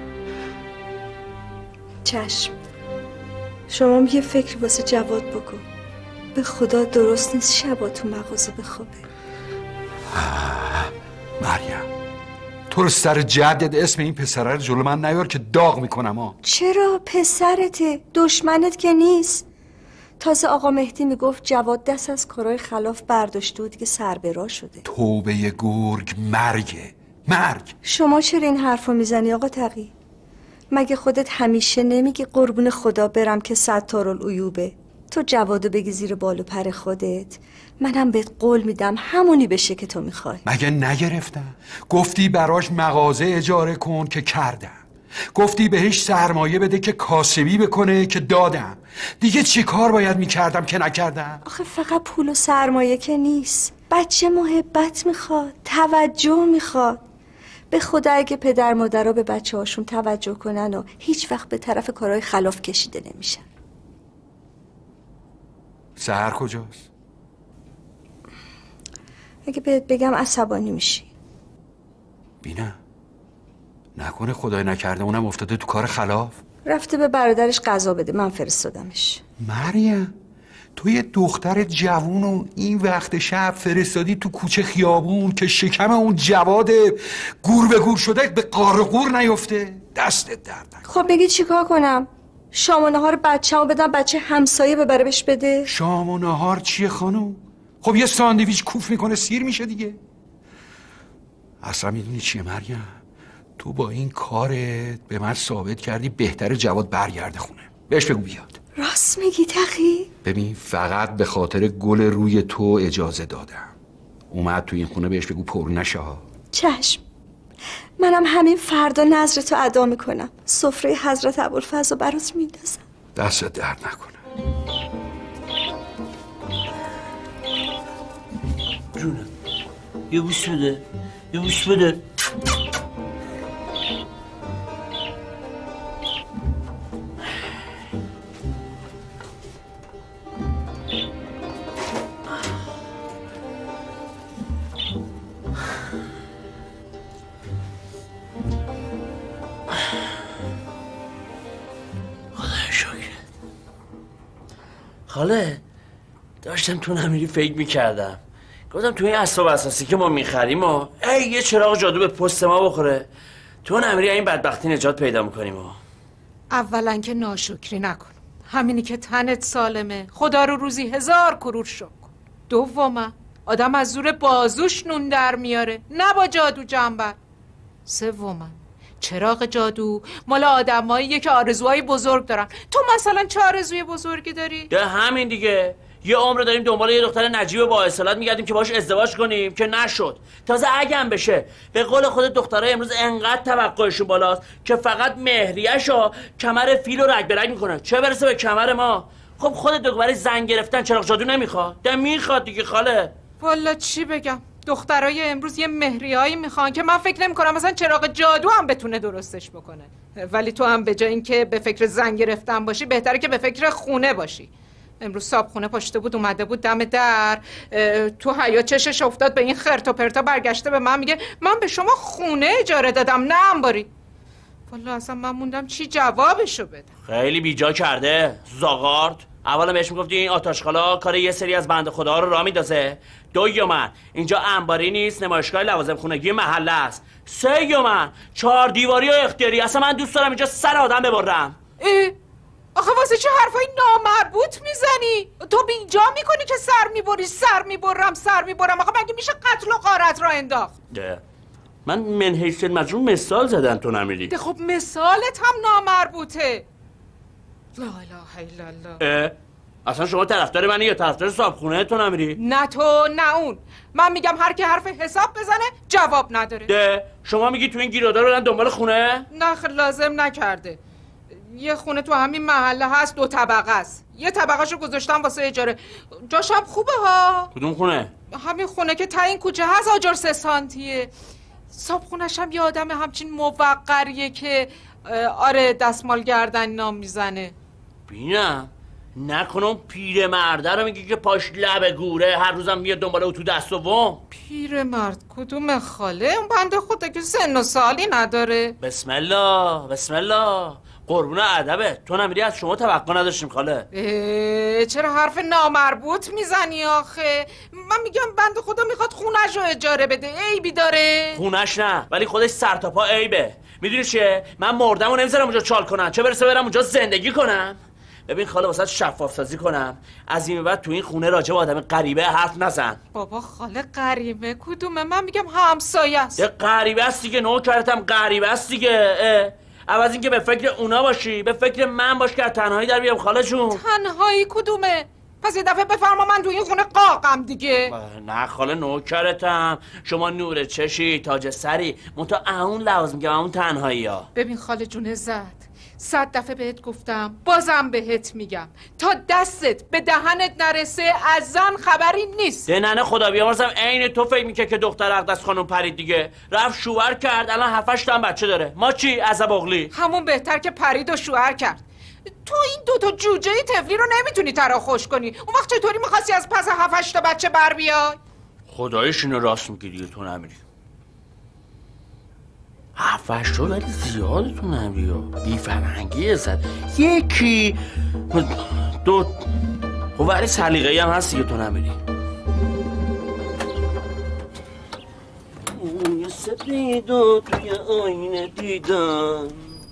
[SPEAKER 7] چشم. شما یه فکر واسه جواد بکن. به خدا درست نیست شبا تو مغازه بخوابه.
[SPEAKER 3] مریم تو رو سر جدت اسم این پسره رو جلو من نیار که داغ میکنم ها.
[SPEAKER 7] چرا؟ پسرته، دشمنت که نیست. تازه آقا مهدی میگفت جواد دست از کارهای خلاف برداشته و دیگه سر به راه شده.
[SPEAKER 3] توبه گرگ مرگه، مرگ.
[SPEAKER 7] شما چرا این حرفو میزنی آقا تقی؟ مگه خودت همیشه نمیگی قربون خدا برم که ستارالعیوبه؟ تو جوادو بگی زیر بال و پر خودت، منم بهت قول میدم همونی بشه که تو میخوای.
[SPEAKER 3] مگه نگرفتم؟ گفتی براش مغازه اجاره کن که کردم، گفتی بهش سرمایه بده که کاسبی بکنه که دادم. دیگه چی کار باید میکردم که نکردم؟
[SPEAKER 7] آخه فقط پول و سرمایه که نیست، بچه محبت میخواد، توجه میخواد. به خدا اگه پدر مادرها به بچه هاشون توجه کنن و هیچ وقت به طرف کارهای خلاف کشیده نمیشن.
[SPEAKER 3] سحر کجاست؟
[SPEAKER 7] اگه بهت بگم عصبانی میشی.
[SPEAKER 3] بینم نکنه خدای نکرده اونم افتاده تو کار خلاف.
[SPEAKER 7] رفته به برادرش غذا بده، من فرستادمش.
[SPEAKER 3] مریم تو یه دختر جوون و این وقت شب فرستادی تو کوچه خیابون که شکم اون جواد گور به گور شده به قار قور نیفته. دستت درد نکنه.
[SPEAKER 7] خب میگی چیکار کنم؟ شام و نهار بچه‌مو بدم بچه همسایه ببره بهش بده؟
[SPEAKER 3] شام و نهار چیه خانم؟ خب یه ساندویچ کوف میکنه سیر میشه دیگه. اصلا میدونی چیه مریم؟ تو با این کارت به من ثابت کردی بهتر جواد برگرده خونه. بهش بگو بیاد.
[SPEAKER 7] راست میگی تقی؟
[SPEAKER 3] ببین فقط به خاطر گل روی تو اجازه دادم. اومد تو این خونه بهش بگو پر نشه ها.
[SPEAKER 7] چشم. منم همین فردا نظر تو ادا میکنم. سفره حضرت ابوالفضل رو برات میندازم.
[SPEAKER 3] دستت درد نکنه.
[SPEAKER 4] جونم یه بوس بده، یه بوس بده. خاله داشتم تو نمیری فکر میکردم، گفتم تو این اسباب اساسی که ما میخریم و یه چراغ جادو به پست ما بخوره تو نمیری این بدبختی نجات پیدا میکنیم.
[SPEAKER 10] اولا که ناشکری نکن، همینی که تنت سالمه خدا رو روزی 1000 کرور شکر کن. دوما آدم از زور بازوش نون در میاره، نه با جادو جنبر. سوما چراغ جادو مال آدماییه که آرزوهای بزرگ دارن. تو مثلا چه آرزوی بزرگی داری؟
[SPEAKER 4] ده همین دیگه، یه عمر داریم دنبال یه دختر نجیب با اصالت میگردیم که باش ازدواج کنیم که نشد. تازه اگه هم بشه به قول خود دخترای امروز انقدر توقعشون بالاست که فقط مهریه‌شو کمر فیل و رگ به رگ میکنن، چه برسه به کمر ما. خب خودت بگو برای زن گرفتن چراغ جادو نمیخواد؟ ده میخواد دیگه خاله.
[SPEAKER 10] والا چی بگم، دخترای امروز یه مهریه‌ای میخوان که من فکر نمی‌کنم مثلا چراغ جادو هم بتونه درستش بکنه. ولی تو هم به جای اینکه به فکر زن گرفتن باشی بهتره که به فکر خونه باشی. امروز صاحب خونه پاشته بود اومده بود دم در، تو حیاط چشش افتاد به این خرت و پرتا، برگشته به من میگه من به شما خونه اجاره دادم نه انباری. والا اصلا من موندم چی جوابشو بدم.
[SPEAKER 4] خیلی بیجا کرده زاغارد. اولا بهش میگفتی این آتاشخالا کار یه سری از بنده خدا رو راه میندازه. دوم اینجا انباری نیست، نمایشگاه لوازم خونگی محله است. سوم 4 دیواری و اختیاری. اصلا من دوست دارم اینجا سر آدم ببرم.
[SPEAKER 10] آخه واسه چه حرفای نامربوط میزنی؟ تو اینجا میکنی که سر میبری. سر میبرم. آخه مگه میشه قتل و غارت را انداخت؟
[SPEAKER 4] من من حیث المجنون مثال زدن تو نمیری.
[SPEAKER 10] خب مثالت هم نامربوطه. لا اله الا الله.
[SPEAKER 4] اصلا شما طرفدار منی یا طرفدار صاحب خونه تو نمیری؟
[SPEAKER 10] نه تو نه اون. من میگم هر کی حرف حساب بزنه جواب نداره.
[SPEAKER 4] شما میگی تو این گیرودار برن دنبال خونه؟
[SPEAKER 10] نه لازم نکرده. یه خونه تو همین محله هست 2 طبقه است. یه طبقهشو گذاشتم واسه اجاره. جاشم خوبه ها.
[SPEAKER 4] کدوم خونه؟
[SPEAKER 10] همین خونه که تا این کوچه هست آجر 3 سانتیه. صاحب خونش هم یه آدم همچین موقریه که آره دستمال گردن نام میزنه.
[SPEAKER 4] بینم نکنم پیر مرده رو میگی که پاش لب گوره هر روزم میاد دنبال او تو دست و وم.
[SPEAKER 10] پیر مرد کدوم خاله؟ اون بنده خدا که سن و سالی نداره.
[SPEAKER 4] بسم الله قربون ادبه. تو نمیری از شما توقع نداشتیم خاله.
[SPEAKER 10] چرا حرف نامربوط میزنی آخه؟ من میگم بنده خدا میخواد خونش رو اجاره بده، عیبی داره؟
[SPEAKER 4] خونش نه ولی خودش سر تا پا عیبه. میدونی چیه؟ من مردم و نمیذارم اونجا چال کنن، چه برسه برم اونجا زندگی کنم. ببین خاله واسه شفاف سازی کنم، از این بعد تو این خونه راجع به آدم غریبه حرف نزن.
[SPEAKER 10] بابا خاله غریبه کدومه؟ من میگم همسایه است.
[SPEAKER 4] یه غریبه است دیگه، نوکرتم غریبه است دیگه. عوض اینکه به فکر اونا باشی به فکر من باش که تنهایی در بیام خاله جون.
[SPEAKER 10] تنهایی کدومه؟ پس یه دفعه بفرما من تو این خونه قاقم دیگه.
[SPEAKER 4] نه خاله نوکرتم، شما نور چشی تاج سری منتها اون لازم میگم اون تنهایی ها.
[SPEAKER 10] ببین خاله جون عزت 100 دفعه بهت گفتم بازم بهت میگم تا دستت به دهنت نرسه از زن خبری نیست.
[SPEAKER 4] ننه خدا بیامرزم عین تو فکر میکنه که دختر اقدس خانم پرید دیگه، رفت شوهر کرد الان 7-8 تا بچه داره. ما چی عزب اغلی؟
[SPEAKER 10] همون بهتر که پرید و شوهر کرد. تو این 2 تا جوجه تفلی رو نمیتونی تراخوش کنی. اون وقت چطوری میخواستی از پس 7-8 تا بچه بر بیای؟
[SPEAKER 4] خدایش اینو راست میگی دیگه تو نمیری. 7-8 تا ولی زیاده تو نمیری. بی فرهنگی ازد. 1 2 خب ولی سلیقه‌ای هم هست دیگه تو نمیری. یه سپیدو توی آینه دیدم.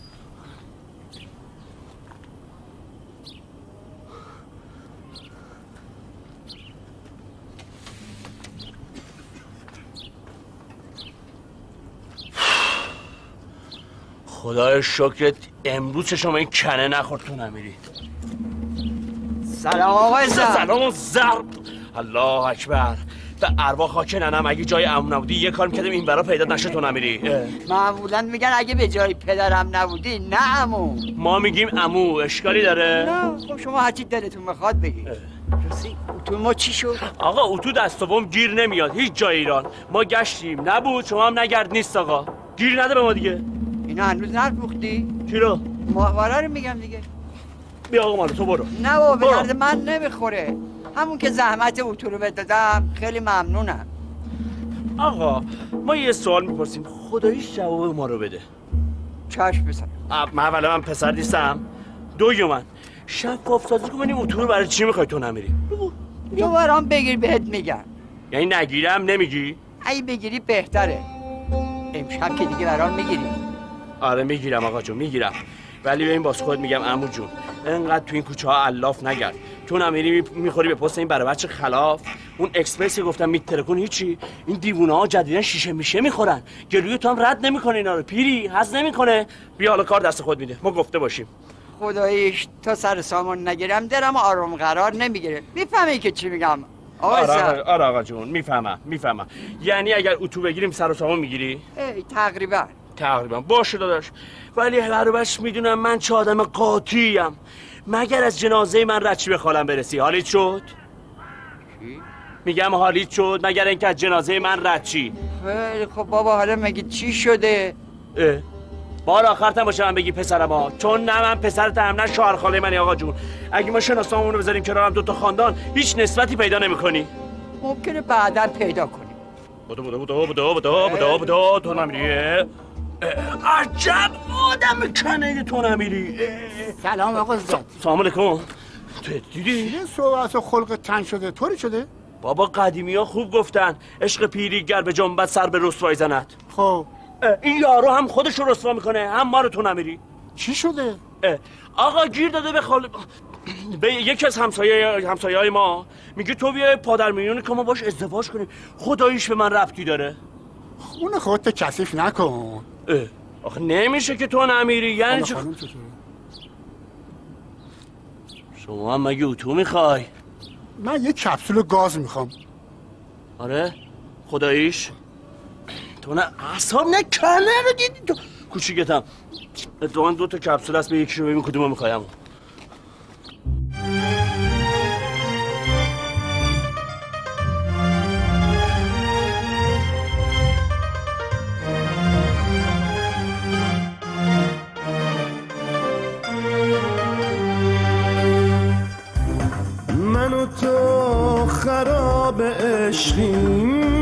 [SPEAKER 4] خدای شکرت امروز شما این کنه نخورد تو نمیری.
[SPEAKER 12] سلام آقای زرد.
[SPEAKER 4] سلام زرد. الله اکبر. به ارواح خاک ننم اگه جای عمو نبودی یه کار میکردم این برا پیدا نشه تو نمیری.
[SPEAKER 12] معمولا میگن اگه به جای پدرم نبودی نه عمو.
[SPEAKER 4] ما میگیم عمو اشکالی داره؟
[SPEAKER 12] نه خب شما هرچی دلتون بخواد بگید. راستی اتو ما چی شد؟
[SPEAKER 4] آقا اتو دست دوم گیر نمیاد هیچ جای ایران. ما گشتیم نبود، شما هم نگرد نیست آقا. گیر نده به ما دیگه.
[SPEAKER 12] اینا هنوز نفروختی؟
[SPEAKER 4] چی رو؟
[SPEAKER 12] ماهواره رو میگم دیگه.
[SPEAKER 4] بیا آقا مالو تو برو.
[SPEAKER 12] نه بابا به درد من نمیخوره. همون که زحمت اتو رو بدادم خیلی ممنونم.
[SPEAKER 4] آقا ما یه سوال میپرسیم خداییش جواب ما رو بده.
[SPEAKER 12] چشم پسر.
[SPEAKER 4] من اولا من پسر نیستم. دوم شفاف سازی کن ببینیم اتو رو برای چی میخوای تو نمیری؟
[SPEAKER 12] تو برام بگیر بهت میگم.
[SPEAKER 4] یعنی نگیرم نمیگی؟
[SPEAKER 12] ای بگیری بهتره. امشب که دیگه برام میگیری.
[SPEAKER 4] آره میگیرم آقا جون میگیرم، ولی به این باز خود میگم عمو جون انقدر تو این کوچه ها الاف نگرد. تو نمیری میخوری به پست این برای بچه خلاف. اون اکسپرسی گفتم میترکون هیچی. این دیوونه ها جدیدن شیشه میشه میخورن، گلوی تو هم رد نمیکنه اینا رو. پیری حظ نمیکنه. بیا حالا کار دست خود میده، ما گفته باشیم.
[SPEAKER 12] خداییش تا سر سامان نگیرم درم آروم قرار نمیگیره. میفهمی که چی میگم؟
[SPEAKER 4] آره آقا جون میفهمم. یعنی اگر اتو بگیریم سر و سامان میگیری؟
[SPEAKER 12] تقریبا
[SPEAKER 4] باشه داداش، ولی هربش میدونم من چه آدم قاطعیم. مگر از جنازه من رچی به خالم برسی حالیت شد؟ میگم حالیت شد مگر اینکه از جنازه من رچی؟
[SPEAKER 12] خیلی خب بابا، حالا مگه چی شده؟
[SPEAKER 4] بار آخرتم باشه من بگی پسرم ها، چون نه من پسرت هم نه شوهر خاله منی آقا جون. اگه ما شناسنامه‌مون رو بذاریم کنار هم دوتا خاندان هیچ نسبتی پیدا نمی‌کنی.
[SPEAKER 12] ممکنه بعداً پیدا کنی.
[SPEAKER 4] بودو تو نمیری. عجب آدم کنه تو نمیری.
[SPEAKER 14] سلام آقا زاد.
[SPEAKER 4] سلام علیکم. دیدی؟
[SPEAKER 14] این صحبت و خلق تن شده طوری شده؟
[SPEAKER 4] بابا قدیمی ها خوب گفتن عشق پیری گر به جنبت سر به رسوایی زند.
[SPEAKER 14] خب
[SPEAKER 4] این یارو هم خودش رو رسوا میکنه هم ما رو تو نمیری.
[SPEAKER 14] چی شده؟
[SPEAKER 4] آقا گیر داده به یکی از همسایه‌های ما، میگه تو بیا پادر میلیون که ما باش ازدواج کنیم. خداییش به من ربطی داره؟
[SPEAKER 14] خونه خودت کثیف نکن.
[SPEAKER 4] آخه نمیشه که تو نمیری. یعنی چه؟ شما هم مگه اتو میخوای؟
[SPEAKER 14] من یه کپسول گاز میخوام.
[SPEAKER 4] آره خداییش تو نه اعصاب نه کله رو دیدی تو کوچیکتم. اتفاقا 2 تا کپسول هست، به یکیشو ببین کدومو میخوایم.
[SPEAKER 15] من و تو خراب عشقیم،